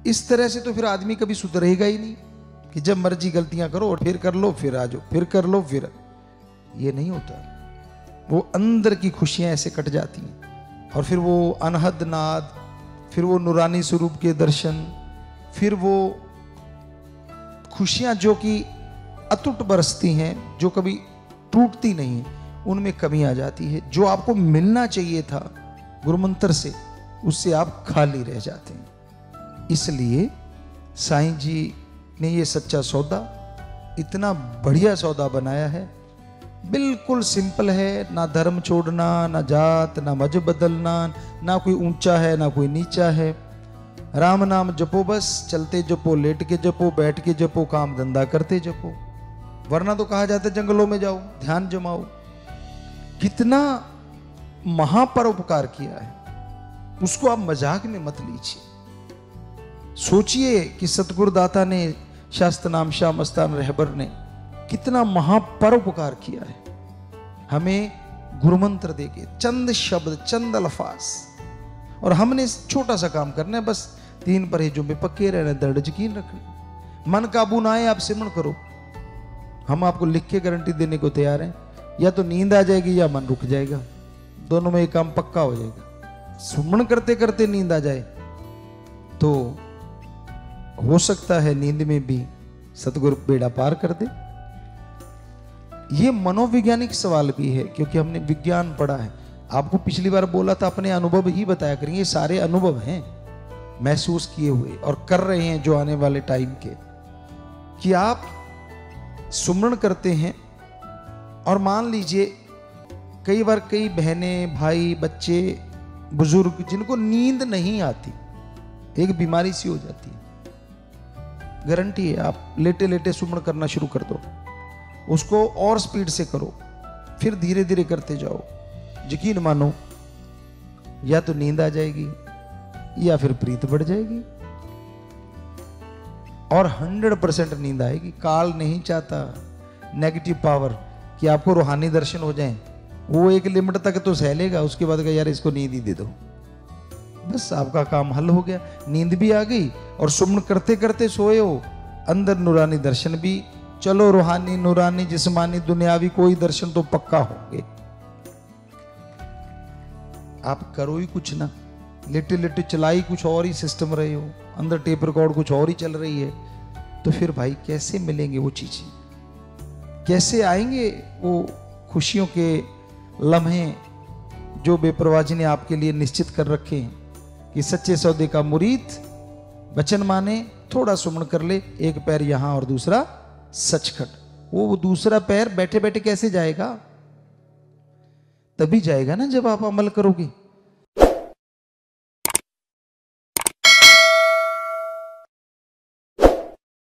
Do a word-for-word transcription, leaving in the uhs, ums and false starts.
इस तरह से तो फिर आदमी कभी सुधरेगा ही नहीं कि जब मर्जी गलतियां करो और फिर कर लो फिर आ जाओ, फिर कर लो फिर। ये नहीं होता। वो अंदर की खुशियां ऐसे कट जाती हैं और फिर वो अनहद नाद, फिर वो नूरानी स्वरूप के दर्शन, फिर वो खुशियां जो कि अटूट बरसती हैं, जो कभी टूटती नहीं है, उनमें कमी आ जाती है। जो आपको मिलना चाहिए था गुरुमंत्र से, उससे आप खाली रह जाते हैं। इसलिए साईं जी ने ये सच्चा सौदा इतना बढ़िया सौदा बनाया है। बिल्कुल सिंपल है, ना धर्म छोड़ना, ना जात, ना मजहब बदलना, ना कोई ऊंचा है ना कोई नीचा है। राम नाम जपो, बस चलते जपो, लेट के जपो, बैठ के जपो, काम धंधा करते जपो। वरना तो कहा जाता है जंगलों में जाओ, ध्यान जमाओ। कितना महापरोपकार किया है, उसको आप मजाक में मत लीजिए। सोचिए कि सतगुरुदाता ने, शास्त्र नाम शाह मस्तान रहबर ने कितना महापरोपकार किया है। हमें गुरुमंत्र देके चंद शब्द, चंद अल्फाज, और हमने छोटा सा काम करना है, बस तीन परहेजों में पक्के रहना, दृढ़ यकीन रखना। मन काबू ना आए, आप सिमरण करो। हम आपको लिख के गारंटी देने को तैयार हैं। या तो नींद आ जाएगी या मन रुक जाएगा, दोनों में एक काम पक्का हो जाएगा। सुमन करते करते नींद आ जाए तो हो सकता है नींद में भी सतगुरु बेड़ा पार कर दे। ये मनोवैज्ञानिक सवाल भी है, क्योंकि हमने विज्ञान पढ़ा है। आपको पिछली बार बोला था अपने अनुभव ही बताया करेंगे। ये सारे अनुभव हैं महसूस किए हुए और कर रहे हैं जो आने वाले टाइम के, कि आप सुमरण करते हैं और मान लीजिए कई बार कई बहनें, भाई, बच्चे, बुजुर्ग जिनको नींद नहीं आती, एक बीमारी सी हो जाती है। गारंटी है, आप लेटे लेटे सुमरण करना शुरू कर दो, उसको और स्पीड से करो, फिर धीरे धीरे करते जाओ। यकीन मानो, या तो नींद आ जाएगी या फिर प्रीत बढ़ जाएगी, और हंड्रेड परसेंट नींद आएगी। काल नहीं चाहता नेगेटिव पावर कि आपको रूहानी दर्शन हो जाएं। वो एक लिमिट तक तो सह लेगा, उसके बाद यार इसको नींद ही दे दो, बस आपका काम हल हो गया। नींद भी आ गई और सुमन करते करते सोए हो, अंदर नूरानी दर्शन भी। चलो रूहानी, नूरानी, जिस्मानी, दुनियावी कोई दर्शन तो पक्का होंगे। आप करो ही कुछ ना, लेटे लेटे चलाई कुछ और ही सिस्टम रहे हो, अंदर टेप रिकॉर्ड कुछ और ही चल रही है, तो फिर भाई कैसे मिलेंगे वो चीजें? कैसे आएंगे वो खुशियों के लम्हे जो बेपरवाह जी ने आपके लिए निश्चित कर रखे हैं कि सच्चे सौदे का मुरीद वचन माने, थोड़ा सुमन कर ले, एक पैर यहां और दूसरा सचखंड। वो दूसरा पैर बैठे बैठे कैसे जाएगा? तभी जाएगा ना जब आप अमल करोगे।